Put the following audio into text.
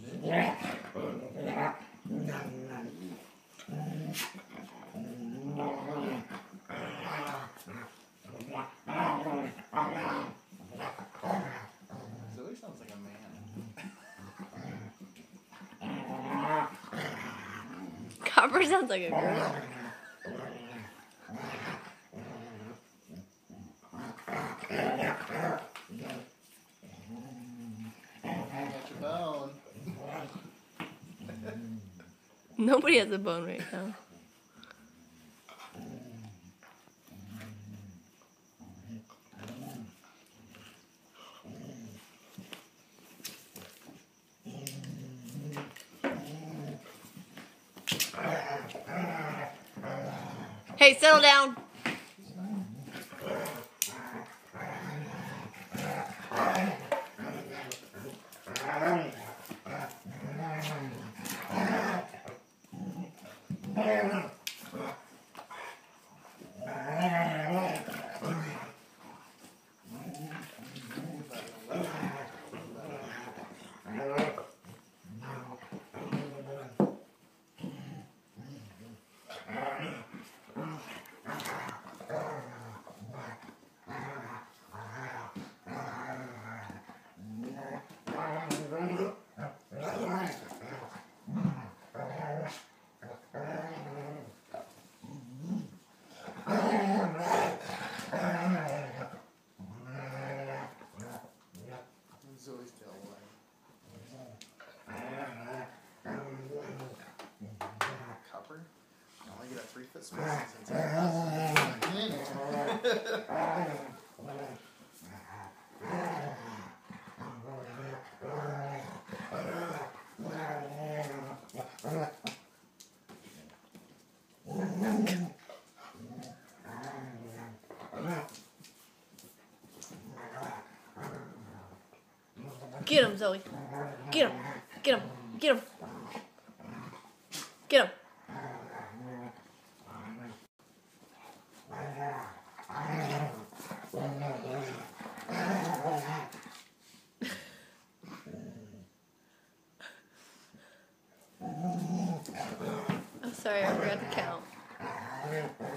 Zoie sounds like a man. Copper sounds like a girl. Got your bone. Nobody has a bone right now. Hey, settle down. Zoe's still alive. Copper? I only get a 3-foot space since Get him, Zoe. Get him. Get him. Get him. Get him. I'm sorry, I forgot to count.